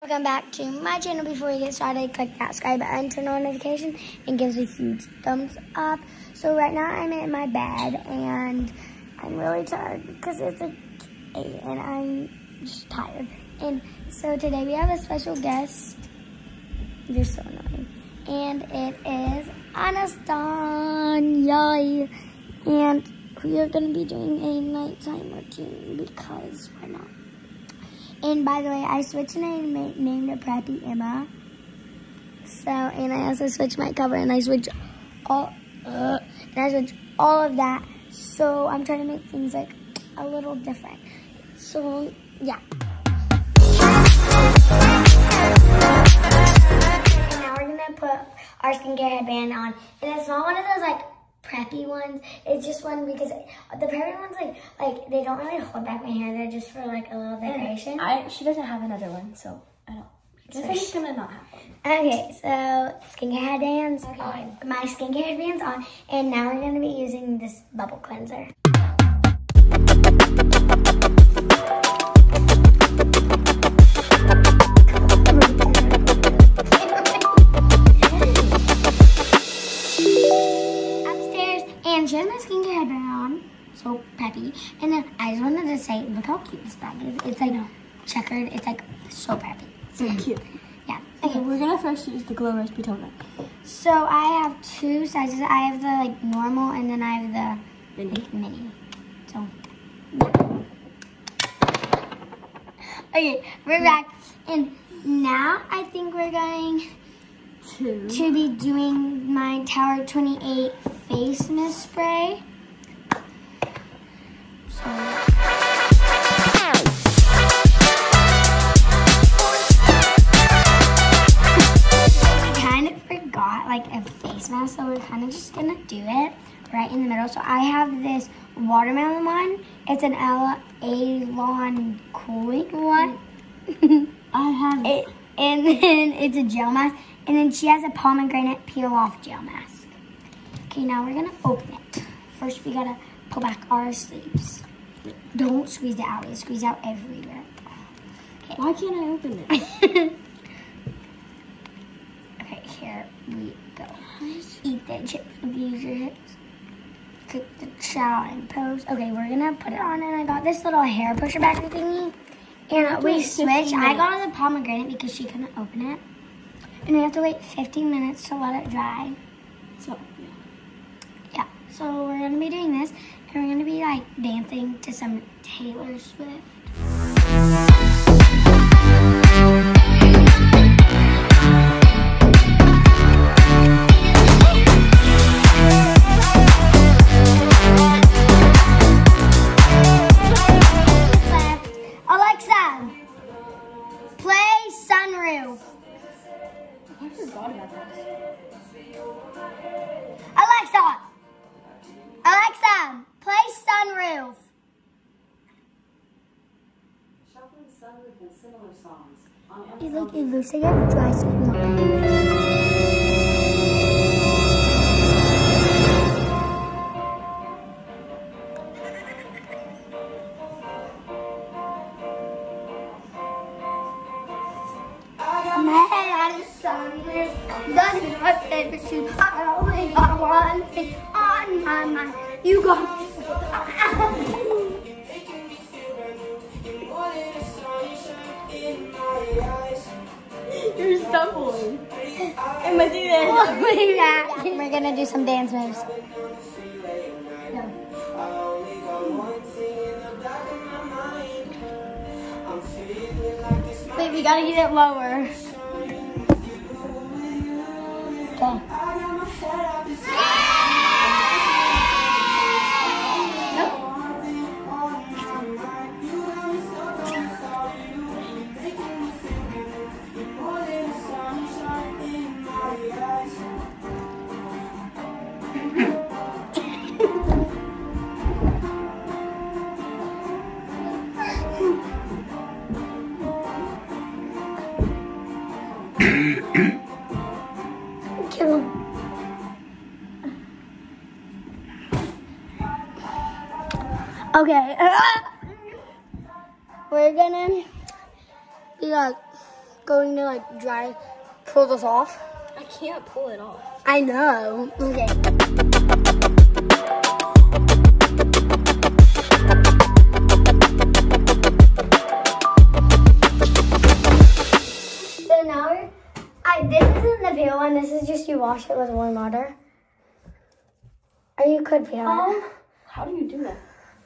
Welcome back to my channel. Before we get started, click that subscribe button, turn on notification, and give us a huge thumbs up. So right now I'm in my bed and I'm really tired because it's like 8 and I'm just tired. And so today we have a special guest. You're so annoying. And it is Anastasia. And we are going to be doing a nighttime routine because why not? And by the way, I switched and I named it Preppy Emma. So, and I also switched my cover and I switched all of that. So I'm trying to make things like a little different. So yeah. And now we're gonna put our skincare headband on, and it's not one of those like preppy ones. It's just one because the preppy ones like they don't really hold back my hair. They're just for like a little decoration. She doesn't have another one, so I don't. This one's gonna not have one. Okay, so skincare headbands on. My skincare headbands on, and now we're gonna be using this bubble cleanser. She has my skincare headband on, so preppy. And then I just wanted to say, look how cute this bag is. It's like checkered. It's like so preppy. So cute. Yeah. Okay, we're gonna first use the Glow Recipe Toner. So I have two sizes. I have the like normal, and then I have the mini. So. Okay, we're back, and now I think we're going to be doing my Tower 28 face mist spray. So I kind of forgot like a face mask, so we're kind of just gonna do it right in the middle. So I have this watermelon one. It's an Alon cooling one. I have it, and then it's a gel mask. And then she has a pomegranate peel-off gel mask. Okay, now we're gonna open it. First, we gotta pull back our sleeves. Don't squeeze it out. It squeezes out everywhere. Okay. Why can't I open it? Okay, here we go. Eat the chips, abuse your hips. Click the shower and pose. Okay, we're gonna put it on, and I got this little hair pusher back thingy. And we switched. I got the pomegranate because she couldn't open it. And we have to wait 15 minutes to let it dry. So, yeah. So we're going to be doing this. And we're going to be like dancing to some Taylor Swift. Alexa, play Sunroof. I forgot about this. Alexa, play Sunroof. Shuffling Sunroof and similar songs on It looks like a dry spin. Sunroof, doesn't my favorite shoe. I only got one thing on my mind. You got me. You're stumbling. Am I doing that? We're gonna do some dance moves. Wait, we gotta get it lower. Okay. Kill him. Okay. We're gonna be like going to like pull this off? I can't pull it off. I know. Okay. So now this isn't the peel one. This is just you wash it with warm water. Or you could peel it. How do you do that?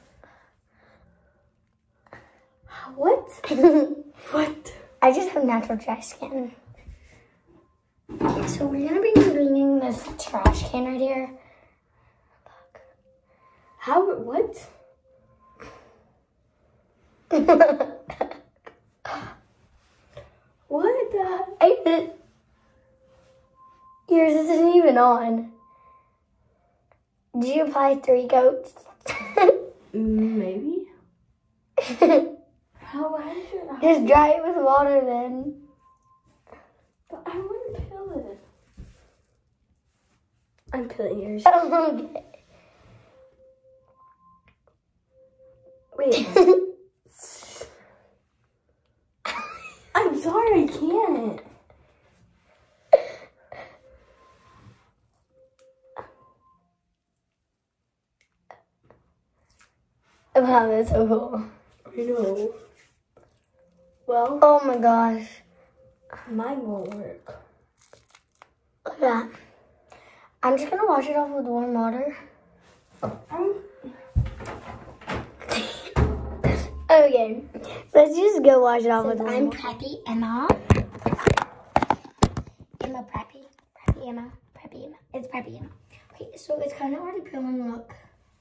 What? What? I just have natural dry skin. Okay, so we're gonna be bringing this trash can right here. Look. How? What? What the? Yours isn't even on. Did you apply 3 coats? Maybe. How did you? Just dry it with water then. But I wouldn't peel it. I'm peeling yours. Okay. Wait. I'm sorry, I can't. Wow, that's so cool. I know. Well, Oh my gosh. mine won't work. Look at that. I'm just gonna wash it off with warm water. Okay, let's just go wash it off with warm water. I'm Preppy Emma. Emma Preppy. Preppy Emma. Preppy Emma. It's Preppy Emma. Wait, so it's kind of already peeling, look.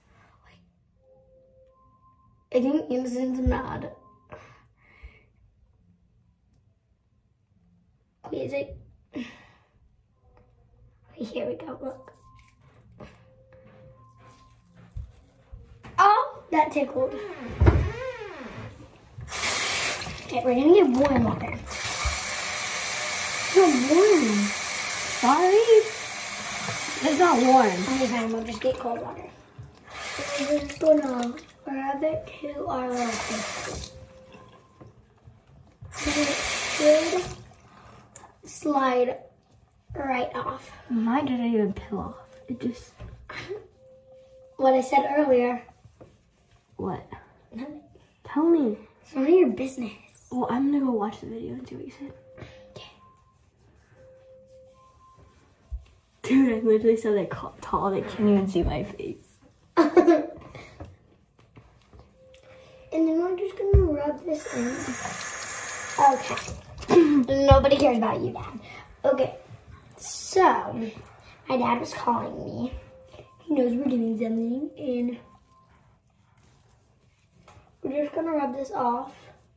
I think Innocent's mad. Wait, is it? Okay, here we go, look. Oh, that tickled. Okay, we're gonna get warm water. No warm. Sorry. It's not warm. Okay, fine, we'll just get cold water. We're just gonna grab it to our liquid. It should slide right off. Mine didn't even peel off. It just... What I said earlier. What? Nothing. Tell me. It's none of your business. Well, I'm gonna go watch the video and see what you said. Okay. Dude, I literally said that tall. They can't even see my face. And then we're just gonna rub this in. Okay. Nobody cares about you, Dad. Okay. So, my dad was calling me. He knows we're doing something, and we're just gonna rub this off.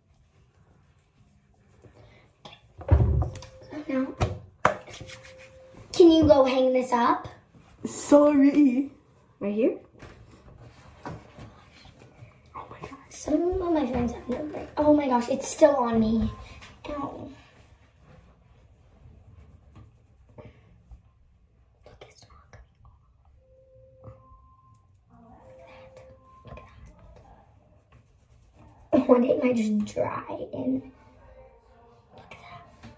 So now, can you go hang this up? Sorry. Right here? Some of my friends have no break. Oh my gosh, it's still on me. Ow. Look, it's not coming off. Look at that. One day it might just dry and look at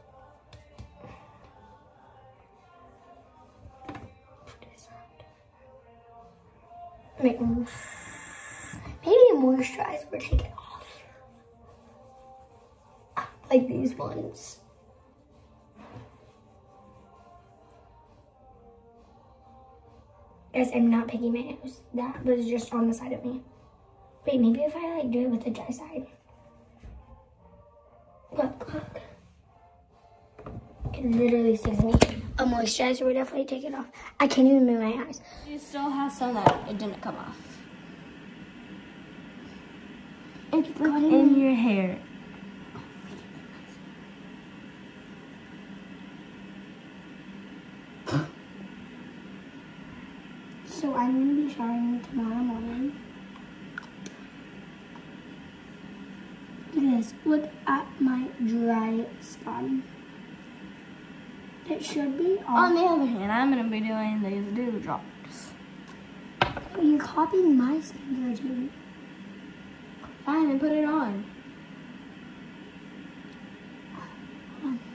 that. Maybe a moisturizer would take it off. Like these ones. Guys, I'm not picking my nose. That was just on the side of me. Wait, maybe if I like do it with the dry side. Look, look. It literally says me. A moisturizer would definitely take it off. I can't even move my eyes. You still have some that it didn't come off. It's like in your hair. So I'm going to be showering tomorrow morning. Look at this. Look at my dry skin. It should be off. On the other hand, I'm going to be doing these dewdrops. You're copying my skin routine. Fine, and put it on. Hold on.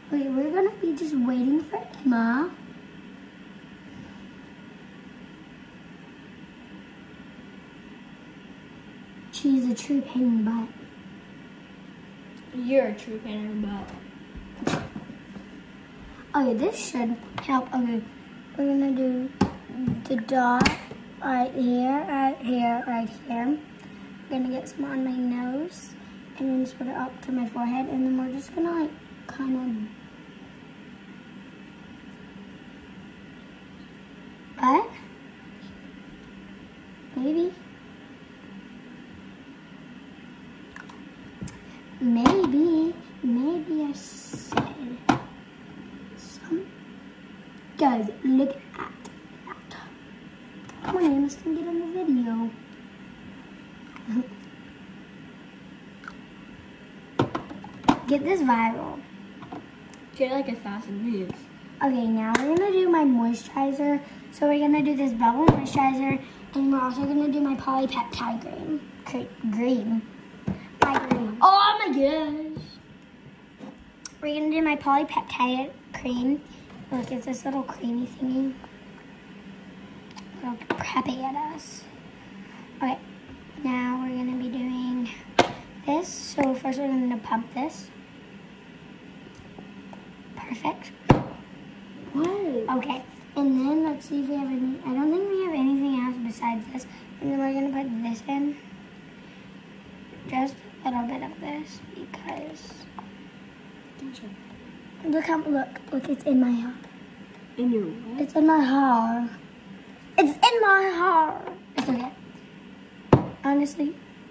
Okay, we're gonna be just waiting for Emma. She's a true pain in the butt. You're a true pain in the butt. Okay, this should help. Okay, we're gonna do the dot right here, right here, right here. I'm gonna get some on my nose and then just put it up to my forehead, and then we're just gonna like kind of. What? Maybe. Maybe I said some. Guys, look at that. Come on, Amos can get in the video. Get this viral. Get like 1,000 views. Okay, now we're gonna do my moisturizer. So we're gonna do this bubble moisturizer, and we're also gonna do my polypeptide cream. Oh my gosh! We're gonna do my polypeptide cream. Look, it's this little creamy thingy. It'll crappy at us. Okay, now we're gonna be doing this. So first we're gonna pump this. Perfect. What? Okay, and then let's see if we have any. I don't think we have anything else besides this. And then we're gonna put this in. Just a little bit of this because look, it's in my hair. In your what? It's in my hair. It's in my hair. It's okay. Honestly,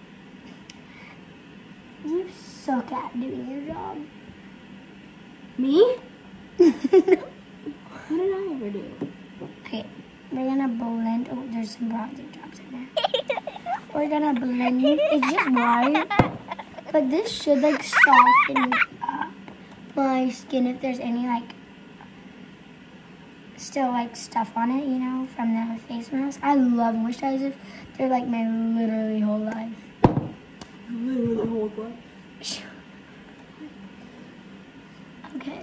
you suck at doing your job. Me? No. What did I ever do? Okay, we're gonna blend. Oh, there's some bronzer drops in there. We're gonna blend. It's just white, but this should like soften up my skin if there's any like still like stuff on it, you know, from the face mask. I love moisturizers. They're like my literally whole life. Literally whole life. Okay.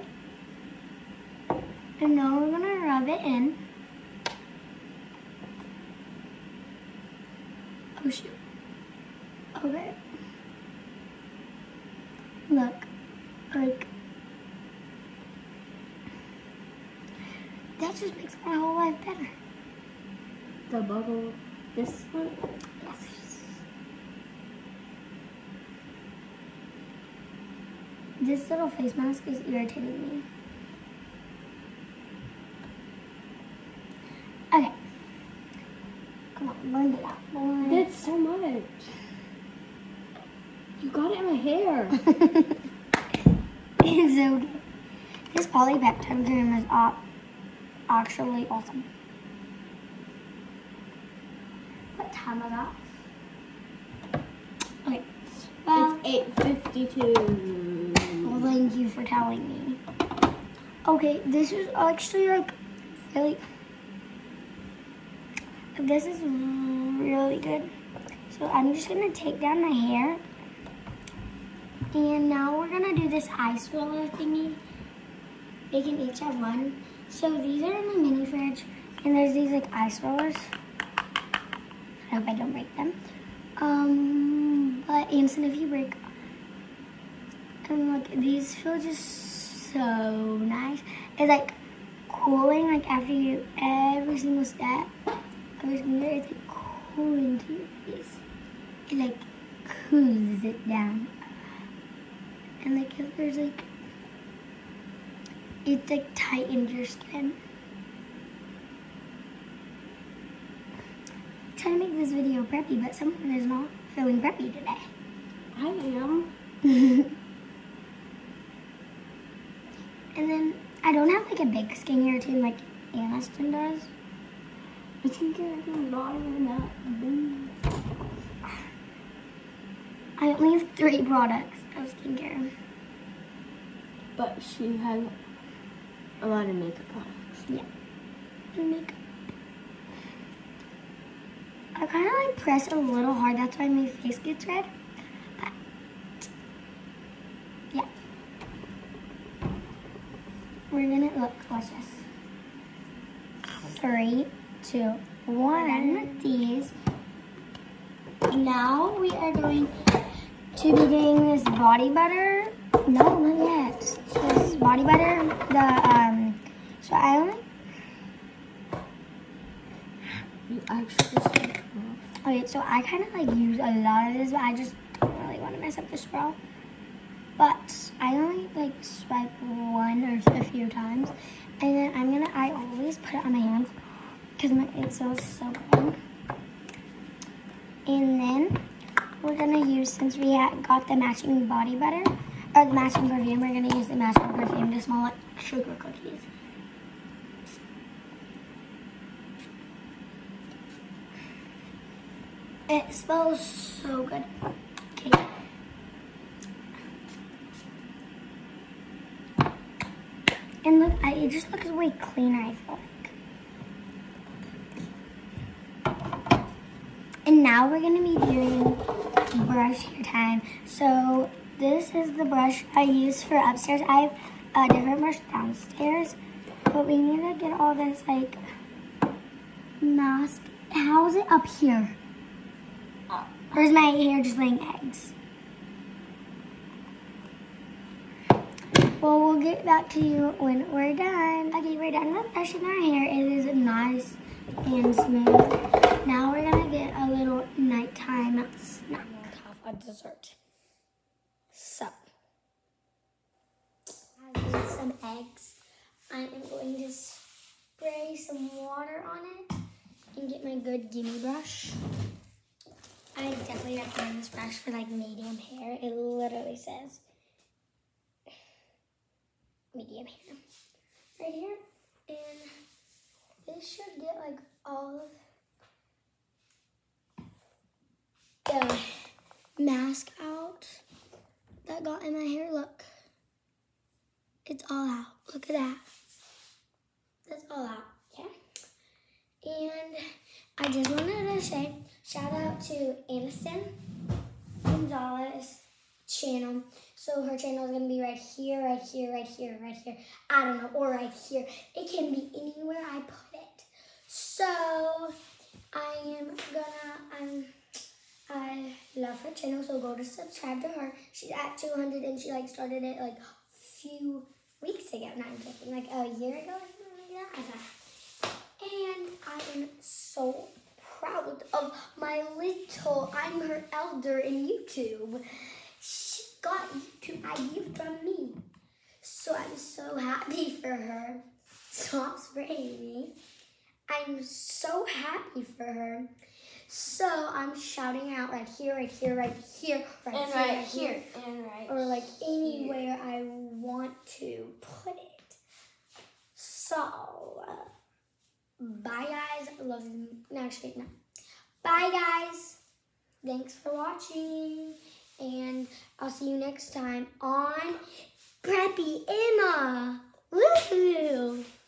And now we're gonna rub it in. Oh shoot. Okay. Look, like, that just makes my whole life better. The bubble. This one? Yes. This little face mask is irritating me. Okay. Come on, blend it out. Blend. That's so much. You got it in my hair. It's okay. This polypeptide cream is actually awesome. What time is that? Okay. Well, It's 8:52. well, thank you for telling me. Okay, this is actually like really. This is really good. So I'm just gonna take down my hair. And now we're gonna do this ice roller thingy. They can each have one. So these are in the mini fridge. And there's these like ice rollers. I hope I don't break them. But Anson, if you break. And look, these feel just so nice. It's like cooling, like after you every single step. It's like cooling to your face. It like cools it down. And like if there's like, it like tightens your skin. I'm trying to make this video preppy, but someone is not feeling preppy today. I am. And then I don't have like a big skincare routine like Aniston does. My skincare is not even that big. I only have 3 products of skincare. But she has a lot of makeup products. Yeah. And makeup. I kind of like press a little hard, that's why my face gets red. But, yeah. we're gonna look. Watch this. 3, 2, 1. These. Now we are going to be getting this body butter. No, not yet. This body butter. So I only. You actually. Okay, so I kind of like use a lot of this, but I just don't really want to mess up the scroll. But I only like swipe one or a few times, and then I always put it on my hands because it smells so good. And then we're gonna use, since we got the matching body butter, or the matching perfume, we're gonna use the matching perfume to smell like sugar cookies. It smells so good. Okay. And look, it just looks way cleaner, I feel like. And now we're gonna be doing brush hair time. So this is the brush I use for upstairs. I have a different brush downstairs, but we need to get all this like mask. How is it up here? Or is my hair just laying eggs? Well, we'll get back to you when we're done. Okay, we're done with brushing our hair. It is nice and smooth. Now we're gonna get a little nighttime snack. Have a dessert. So, I need some eggs. I am going to spray some water on it and get my good gimme brush. I definitely recommend this brush for like medium hair. It literally says medium hair right here. And this should get like all of the mask out that got in my hair. Look, it's all out. Look at that. That's all out, yeah? And I just wanted to say, shout out to Aniston Gonzalez channel. So her channel is going to be right here, right here, right here, right here. I don't know, or right here. It can be anywhere I put it. So I love her channel, so go to subscribe to her. She's at 200 and she like started it like a few weeks ago. Not joking, like a year ago or something like that. And I am so proud of my little, I'm her elder in YouTube. She got YouTube ID from me. So I'm so happy for her. Stop spraying me. I'm so happy for her. So I'm shouting out right here, right here, right here, right And here, right here. And right or like anywhere I want to put it. So, bye guys. Love you. No, actually, no. Bye guys. Thanks for watching. And I'll see you next time on Preppy Emma. Woohoo!